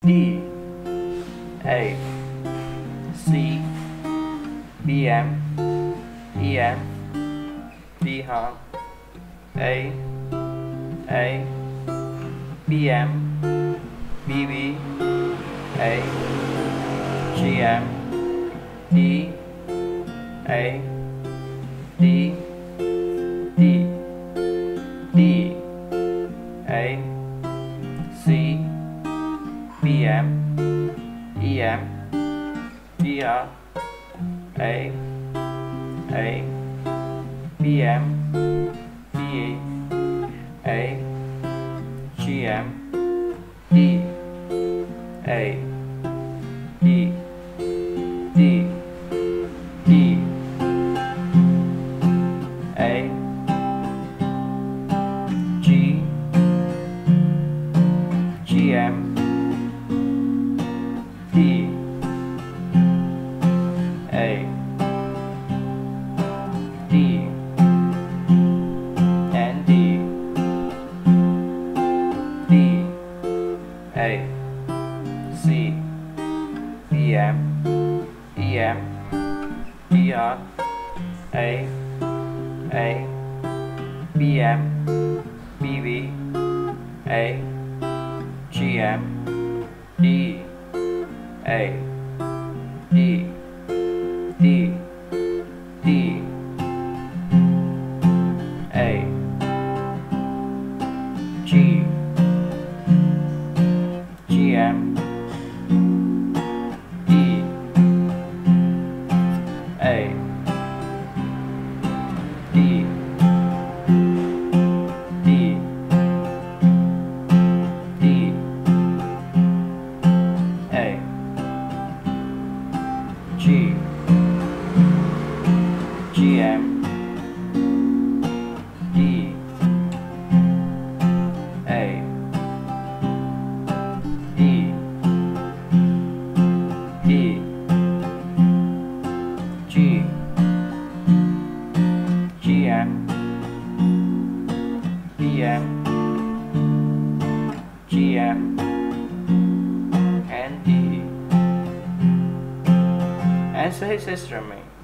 D, A, C, B M, E M, B harp, A, B M, B B, A, G M, D, A, D, D, D, A, C, B M, E M, B R, A, B M, B E, A, G M, D, A, D, D, D, A, G, G M, D, A, D, and D, D, A, C, B M, E M, B R, A, B M, B B, A, G M, D, A, D, D, D, A, G, G M, D, A, D, D, D, A, G, G M, D, A, D, D, G, G M, B M, G M, and D. Answer his instrument.